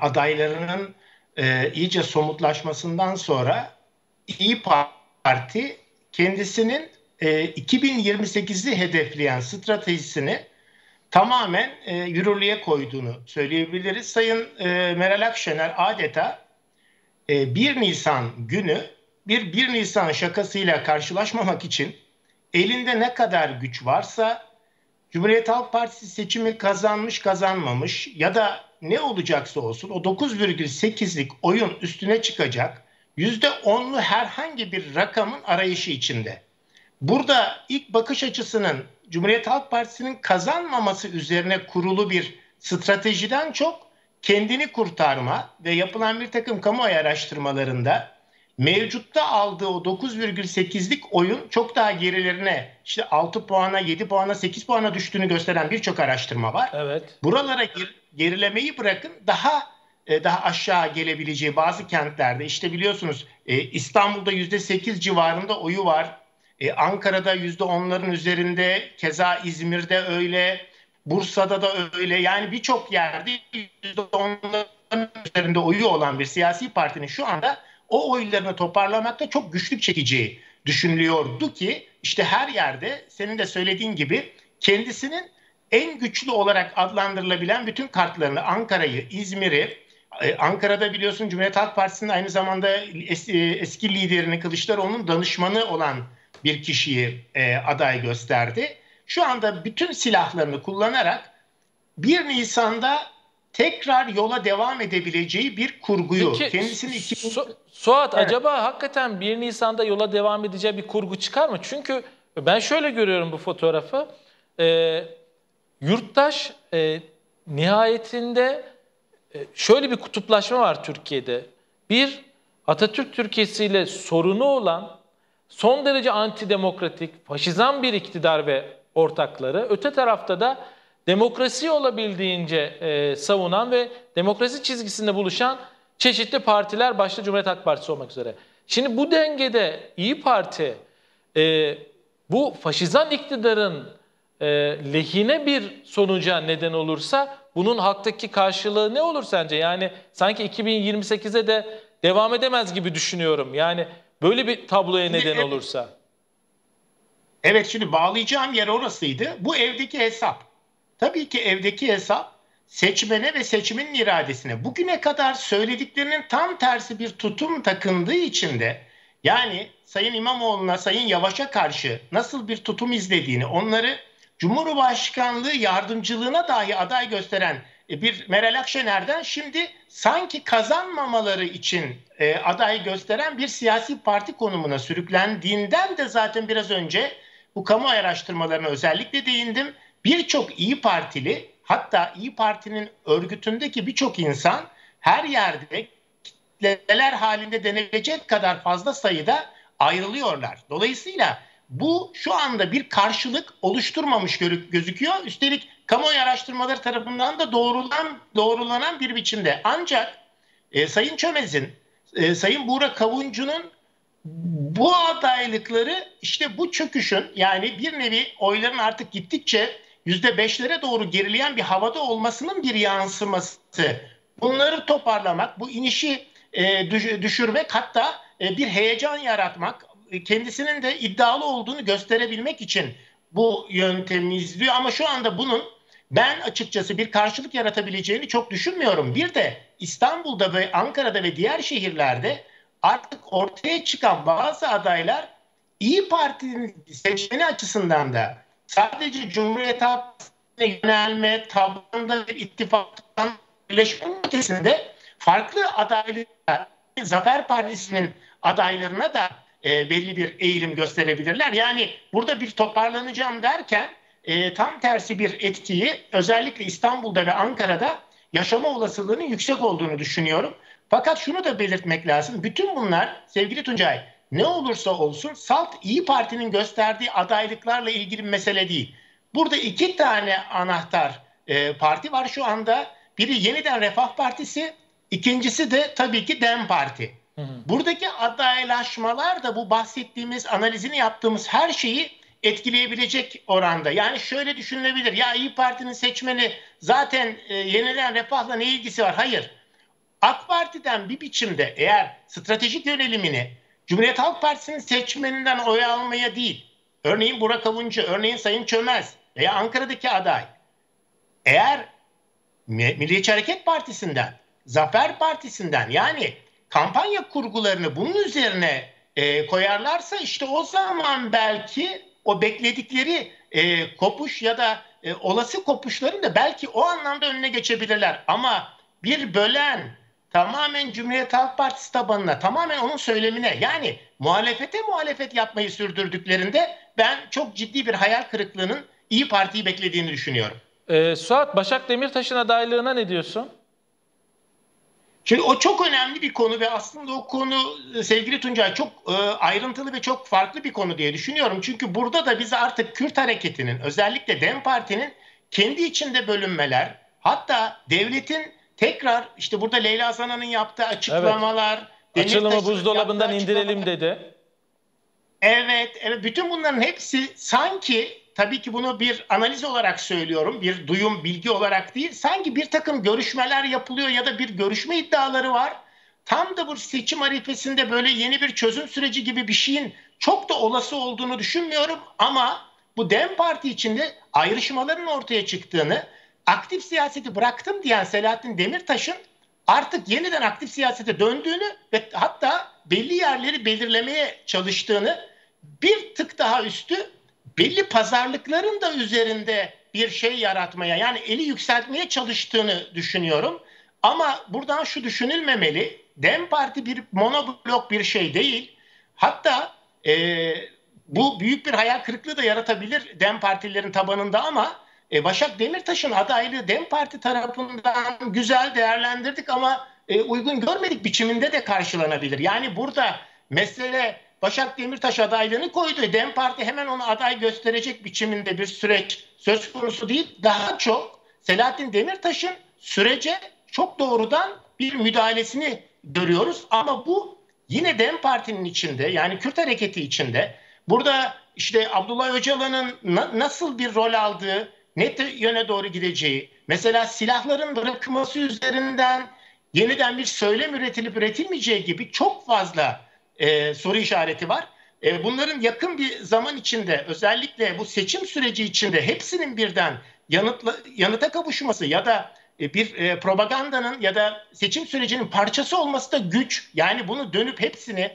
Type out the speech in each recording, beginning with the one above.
adaylarının iyice somutlaşmasından sonra İyi Parti kendisinin 2028'i hedefleyen stratejisini tamamen yürürlüğe koyduğunu söyleyebiliriz. Sayın Meral Akşener adeta 1 Nisan günü bir 1 Nisan şakasıyla karşılaşmamak için elinde ne kadar güç varsa Cumhuriyet Halk Partisi seçimi kazanmış kazanmamış ya da ne olacaksa olsun o 9,8'lik oyun üstüne çıkacak %10'lu herhangi bir rakamın arayışı içinde. Burada ilk bakış açısının Cumhuriyet Halk Partisi'nin kazanmaması üzerine kurulu bir stratejiden çok kendini kurtarma ve yapılan bir takım kamuoyu araştırmalarında mevcutta aldığı o 9,8'lik oyun çok daha gerilerine işte 6 puana, 7 puana, 8 puana düştüğünü gösteren birçok araştırma var. Evet. Buralara gerilemeyi bırakın daha aşağı gelebileceği bazı kentlerde işte biliyorsunuz İstanbul'da %8 civarında oyu var. Ankara'da %10'ların üzerinde, keza İzmir'de öyle, Bursa'da da öyle. Yani birçok yerde %10'ların üzerinde oyu olan bir siyasi partinin şu anda o oylarını toparlamakta çok güçlük çekeceği düşünülüyordu ki işte her yerde senin de söylediğin gibi kendisinin en güçlü olarak adlandırılabilen bütün kartlarını Ankara'yı, İzmir'i, Ankara'da biliyorsun Cumhuriyet Halk Partisi'nin aynı zamanda eski liderini Kılıçdaroğlu'nun danışmanı olan bir kişiyi aday gösterdi. Şu anda bütün silahlarını kullanarak 1 Nisan'da tekrar yola devam edebileceği bir kurguyu Peki, kendisini Suat, Evet. acaba hakikaten 1 Nisan'da yola devam edeceği bir kurgu çıkar mı? Çünkü ben şöyle görüyorum bu fotoğrafı. Yurttaş nihayetinde şöyle bir kutuplaşma var Türkiye'de. Bir, Atatürk Türkiye'siyle sorunu olan son derece antidemokratik, faşizan bir iktidar ve ortakları. Öte tarafta da demokrasiyi olabildiğince savunan ve demokrasi çizgisinde buluşan çeşitli partiler, başta Cumhuriyet Halk Partisi olmak üzere. Şimdi bu dengede İyi Parti bu faşizan iktidarın lehine bir sonuca neden olursa bunun halktaki karşılığı ne olur sence? Yani sanki 2028'e de devam edemez gibi düşünüyorum. Yani böyle bir tabloya neden olursa. Evet, şimdi bağlayacağım yer orasıydı. Bu evdeki hesap. Tabii ki evdeki hesap seçmene ve seçmenin iradesine. Bugüne kadar söylediklerinin tam tersi bir tutum takındığı için de yani Sayın İmamoğlu'na, Sayın Yavaş'a karşı nasıl bir tutum izlediğini, onları Cumhurbaşkanlığı yardımcılığına dahi aday gösteren bir Meral Akşener'den şimdi sanki kazanmamaları için aday gösteren bir siyasi parti konumuna sürüklendiğinden de zaten biraz önce bu kamu araştırmalarına özellikle değindim. Birçok İyi Partili, hatta İyi Parti'nin örgütündeki birçok insan her yerde kitleler halinde denilecek kadar fazla sayıda ayrılıyorlar. Dolayısıyla bu şu anda bir karşılık oluşturmamış gözüküyor. Üstelik kamuoyu araştırmaları tarafından da doğrulanan bir biçimde. Ancak Sayın Çömez'in, Sayın Buğra Kavuncu'nun bu adaylıkları işte bu çöküşün, yani bir nevi oyların artık gittikçe %5'lere doğru gerileyen bir havada olmasının bir yansıması. Bunları toparlamak, bu inişi düşürmek, hatta bir heyecan yaratmak, kendisinin de iddialı olduğunu gösterebilmek için bu yöntemi izliyor. Ama şu anda bunun ben açıkçası bir karşılık yaratabileceğini çok düşünmüyorum. Bir de İstanbul'da ve Ankara'da ve diğer şehirlerde artık ortaya çıkan bazı adaylar İyi Parti'nin seçmeni açısından da sadece Cumhuriyet Halk Partisi'ne yönelme, tabanda bir ittifaktan birleşmenin ötesinde farklı adaylıklar, Zafer Partisi'nin adaylarına da belli bir eğilim gösterebilirler. Yani burada bir toparlanacağım derken tam tersi bir etkiyi özellikle İstanbul'da ve Ankara'da yaşama olasılığının yüksek olduğunu düşünüyorum. Fakat şunu da belirtmek lazım. Bütün bunlar sevgili Tuncay, ne olursa olsun salt İyi Parti'nin gösterdiği adaylıklarla ilgili bir mesele değil. Burada iki tane anahtar parti var şu anda. Biri Yeniden Refah Partisi, ikincisi de tabii ki DEM Parti. Buradaki adaylaşmalar da bu bahsettiğimiz, analizini yaptığımız her şeyi etkileyebilecek oranda. Yani şöyle düşünülebilir. Ya İyi Parti'nin seçmeni zaten Yeniden Refah'la ne ilgisi var? Hayır. AK Parti'den bir biçimde eğer stratejik yönelimini Cumhuriyet Halk Partisi'nin seçmeninden oy almaya değil, örneğin Burak Avuncu, örneğin Sayın Çömez veya Ankara'daki aday, eğer Milliyetçi Hareket Partisi'nden, Zafer Partisi'nden, yani kampanya kurgularını bunun üzerine koyarlarsa, işte o zaman belki o bekledikleri kopuş ya da olası kopuşların da belki o anlamda önüne geçebilirler. Ama bir bölen, tamamen Cumhuriyet Halk Partisi tabanına, tamamen onun söylemine, yani muhalefete muhalefet yapmayı sürdürdüklerinde ben çok ciddi bir hayal kırıklığının İyi Parti'yi beklediğini düşünüyorum. Suat, Başak Demirtaş'ın adaylığına ne diyorsun? Şimdi o çok önemli bir konu ve aslında o konu sevgili Tuncay çok ayrıntılı ve çok farklı bir konu diye düşünüyorum. Çünkü burada da biz artık Kürt hareketinin, özellikle DEM Parti'nin kendi içinde bölünmeler, hatta devletin tekrar, işte burada Leyla Zana'nın yaptığı açıklamalar, evet, açılımı buzdolabından indirelim dedi. Evet, evet, bütün bunların hepsi sanki, tabii ki bunu bir analiz olarak söylüyorum, bir duyum, bilgi olarak değil, sanki bir takım görüşmeler yapılıyor ya da bir görüşme iddiaları var. Tam da bu seçim arifesinde böyle yeni bir çözüm süreci gibi bir şeyin çok da olası olduğunu düşünmüyorum. Ama bu DEM Parti içinde ayrışmaların ortaya çıktığını, aktif siyaseti bıraktım diyen Selahattin Demirtaş'ın artık yeniden aktif siyasete döndüğünü ve hatta belli yerleri belirlemeye çalıştığını, bir tık daha üstü belli pazarlıkların da üzerinde bir şey yaratmaya, yani eli yükseltmeye çalıştığını düşünüyorum. Ama buradan şu düşünülmemeli: DEM Parti bir monoblok bir şey değil. Hatta bu büyük bir hayal kırıklığı da yaratabilir DEM Partililerin tabanında, ama Başak Demirtaş'ın adaylığı DEM Parti tarafından güzel değerlendirdik ama uygun görmedik biçiminde de karşılanabilir. Yani burada mesele Başak Demirtaş adaylığını koydu. DEM Parti hemen onu aday gösterecek biçiminde bir süreç söz konusu değil. Daha çok Selahattin Demirtaş'ın sürece çok doğrudan bir müdahalesini görüyoruz. Ama bu yine DEM Parti'nin içinde, yani Kürt hareketi içinde, burada işte Abdullah Öcalan'ın nasıl bir rol aldığı, ne yöne doğru gideceği, mesela silahların bırakılması üzerinden yeniden bir söylem üretilip üretilmeyeceği gibi çok fazla soru işareti var. Bunların yakın bir zaman içinde, özellikle bu seçim süreci içinde hepsinin birden yanıta kavuşması ya da bir propagandanın ya da seçim sürecinin parçası olması da güç. Yani bunu dönüp hepsini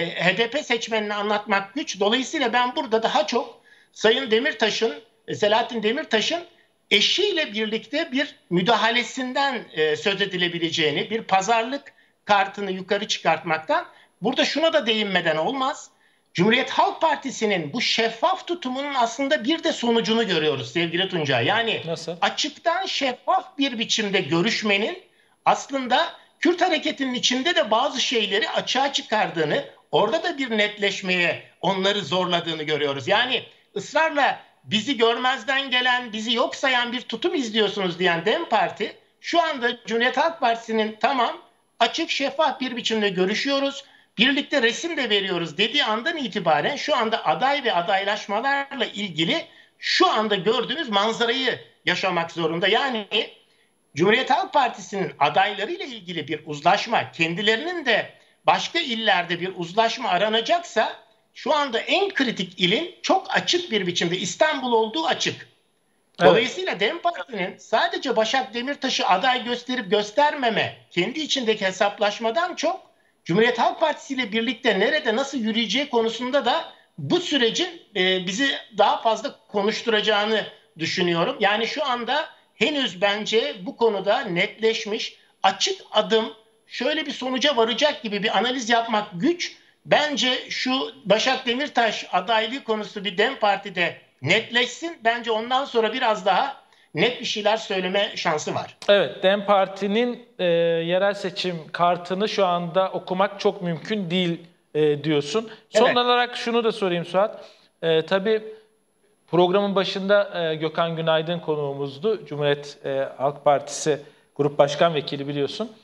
HDP seçmenine anlatmak güç. Dolayısıyla ben burada daha çok Sayın Demirtaş'ın, Selahattin Demirtaş'ın eşiyle birlikte bir müdahalesinden söz edilebileceğini, bir pazarlık kartını yukarı çıkartmaktan. Burada şuna da değinmeden olmaz: Cumhuriyet Halk Partisi'nin bu şeffaf tutumunun aslında bir de sonucunu görüyoruz sevgili Tuncay. Yani nasıl? Açıktan şeffaf bir biçimde görüşmenin aslında Kürt hareketinin içinde de bazı şeyleri açığa çıkardığını, orada da bir netleşmeye onları zorladığını görüyoruz. Yani ısrarla bizi görmezden gelen, bizi yok sayan bir tutum izliyorsunuz diyen DEM Parti, şu anda Cumhuriyet Halk Partisi'nin tamam, açık şeffaf bir biçimde görüşüyoruz, birlikte resim de veriyoruz dediği andan itibaren şu anda aday ve adaylaşmalarla ilgili şu anda gördüğümüz manzarayı yaşamak zorunda. Yani Cumhuriyet Halk Partisi'nin adaylarıyla ilgili bir uzlaşma, kendilerinin de başka illerde bir uzlaşma aranacaksa, şu anda en kritik ilin çok açık bir biçimde İstanbul olduğu açık. Dolayısıyla DEM Parti'nin sadece Başak Demirtaş'ı aday gösterip göstermeme, kendi içindeki hesaplaşmadan çok Cumhuriyet Halk Partisi ile birlikte nerede nasıl yürüyeceği konusunda da bu sürecin bizi daha fazla konuşturacağını düşünüyorum. Yani şu anda henüz bence bu konuda netleşmiş, açık adım şöyle bir sonuca varacak gibi bir analiz yapmak güç. Bence şu Başak Demirtaş adaylığı konusu bir DEM Parti'de netleşsin. Bence ondan sonra biraz daha net bir şeyler söyleme şansı var. Evet, DEM Parti'nin yerel seçim kartını şu anda okumak çok mümkün değil diyorsun. Son Evet. olarak şunu da sorayım Suat. Tabii programın başında Gökhan Günaydın konuğumuzdu. Cumhuriyet Halk Partisi Grup Başkan Vekili, biliyorsun.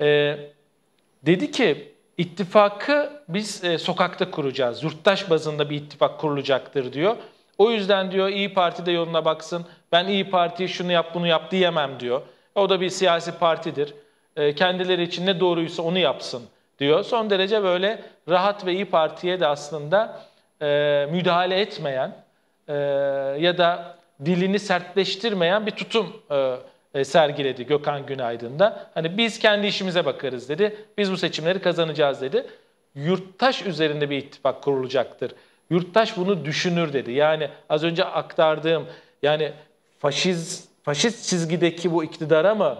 Dedi ki ittifakı biz sokakta kuracağız. Yurttaş bazında bir ittifak kurulacaktır diyor. O yüzden diyor İyi Parti de yoluna baksın. Ben İyi Parti'ye şunu yap bunu yap diyemem diyor. O da bir siyasi partidir. kendileri için ne doğruysa onu yapsın diyor. Son derece böyle rahat ve İYİ Parti'ye de aslında müdahale etmeyen ya da dilini sertleştirmeyen bir tutum sergiledi Gökhan Günaydın da. Hani biz kendi işimize bakarız dedi. Biz bu seçimleri kazanacağız dedi. Yurttaş üzerinde bir ittifak kurulacaktır. Yurttaş bunu düşünür dedi. Yani az önce aktardığım yani faşist çizgideki bu iktidara mı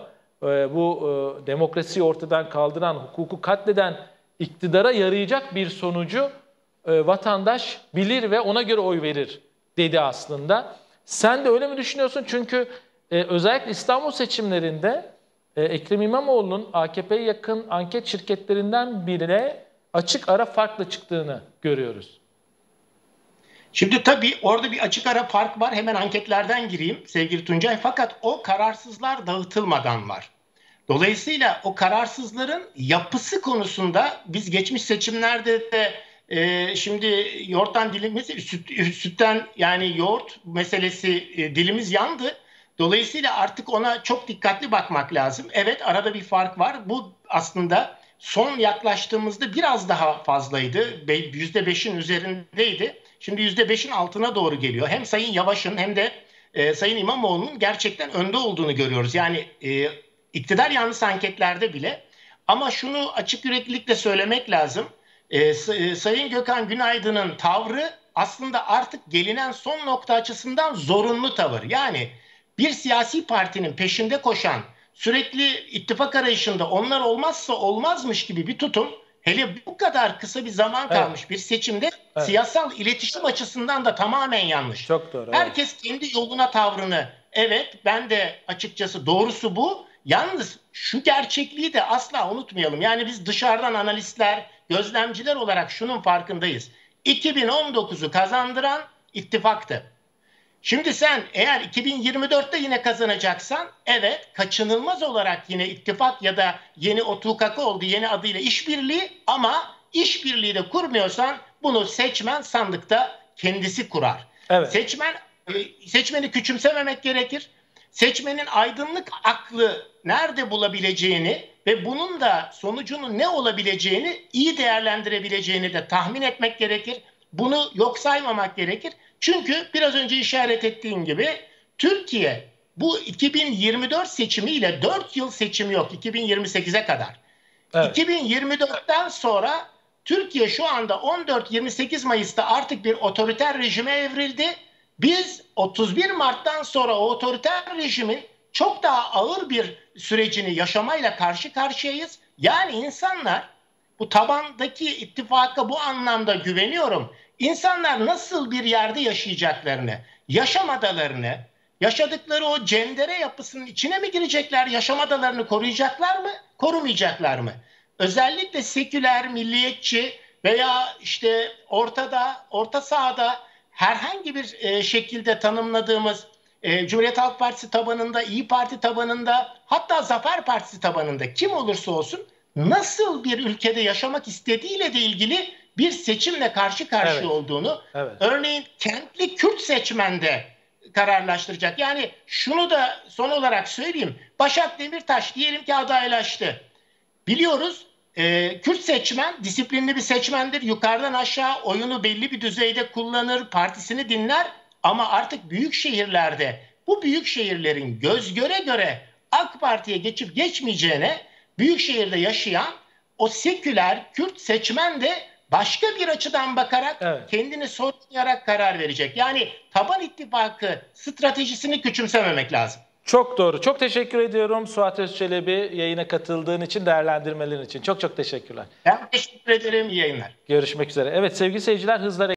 bu demokrasiyi ortadan kaldıran, hukuku katleden iktidara yarayacak bir sonucu vatandaş bilir ve ona göre oy verir dedi aslında. Sen de öyle mi düşünüyorsun? Çünkü özellikle İstanbul seçimlerinde Ekrem İmamoğlu'nun AKP'ye yakın anket şirketlerinden birine açık ara farkla çıktığını görüyoruz. Şimdi tabii orada bir açık ara fark var. Hemen anketlerden gireyim sevgili Tuncay. Fakat o kararsızlar dağıtılmadan var. Dolayısıyla o kararsızların yapısı konusunda biz geçmiş seçimlerde de şimdi yoğurttan dilimiz, sütten yani yoğurt meselesi dilimiz yandı. Dolayısıyla artık ona çok dikkatli bakmak lazım. Evet, arada bir fark var. Bu aslında son yaklaştığımızda biraz daha fazlaydı. %5'in üzerindeydi. Şimdi %5'in altına doğru geliyor. Hem Sayın Yavaş'ın hem de Sayın İmamoğlu'nun gerçekten önde olduğunu görüyoruz. Yani iktidar yanlısı anketlerde bile. Ama şunu açık yüreklilikle söylemek lazım. Sayın Gökhan Günaydın'ın tavrı aslında artık gelinen son nokta açısından zorunlu tavır. Yani bir siyasi partinin peşinde koşan, sürekli ittifak arayışında onlar olmazsa olmazmış gibi bir tutum, hele bu kadar kısa bir zaman kalmış bir seçimde siyasal iletişim açısından da tamamen yanlış. Çok doğru. Herkes kendi yoluna tavrını, evet ben de açıkçası doğrusu bu. Yalnız şu gerçekliği de asla unutmayalım. Yani biz dışarıdan analistler, gözlemciler olarak şunun farkındayız. 2019'u kazandıran ittifaktı. Şimdi sen eğer 2024'te yine kazanacaksan evet kaçınılmaz olarak yine ittifak ya da yeni OTUKAK oldu yeni adıyla işbirliği, ama işbirliği de kurmuyorsan bunu seçmen sandıkta kendisi kurar. Evet. Seçmeni küçümsememek gerekir. Seçmenin aydınlık aklı nerede bulabileceğini ve bunun da sonucunun ne olabileceğini iyi değerlendirebileceğini de tahmin etmek gerekir. Bunu yok saymamak gerekir. Çünkü biraz önce işaret ettiğim gibi Türkiye bu 2024 seçimiyle 4 yıl seçimi yok 2028'e kadar. Evet. 2024'ten sonra Türkiye şu anda 14-28 Mayıs'ta artık bir otoriter rejime evrildi. Biz 31 Mart'tan sonra o otoriter rejimin çok daha ağır bir sürecini yaşamayla karşı karşıyayız. Yani insanlar bu tabandaki ittifaka bu anlamda güveniyorum. İnsanlar nasıl bir yerde yaşayacaklarını, yaşam adalarını, yaşadıkları o cendere yapısının içine mi girecekler, yaşam adalarını koruyacaklar mı, korumayacaklar mı? Özellikle seküler, milliyetçi veya işte orta sahada herhangi bir şekilde tanımladığımız Cumhuriyet Halk Partisi tabanında, İYİ Parti tabanında, hatta Zafer Partisi tabanında kim olursa olsun nasıl bir ülkede yaşamak istediğiyle de ilgili bir seçimle karşı karşıya olduğunu, örneğin kentli Kürt seçmende kararlaştıracak. Yani şunu da son olarak söyleyeyim. Başak Demirtaş diyelim ki adaylaştı. Biliyoruz Kürt seçmen disiplinli bir seçmendir. Yukarıdan aşağı oyunu belli bir düzeyde kullanır, partisini dinler. Ama artık büyük şehirlerde bu büyük şehirlerin göz göre göre AK Parti'ye geçip geçmeyeceğine büyük şehirde yaşayan o seküler Kürt seçmen de başka bir açıdan bakarak kendini sorgulayarak karar verecek. Yani taban ittifakı stratejisini küçümsememek lazım. Çok doğru. Çok teşekkür ediyorum Suat Özçelebi yayına katıldığın için, değerlendirmelerin için. Çok çok teşekkürler. Ben teşekkür ederim. İyi yayınlar. Görüşmek üzere. Evet sevgili seyirciler, hızla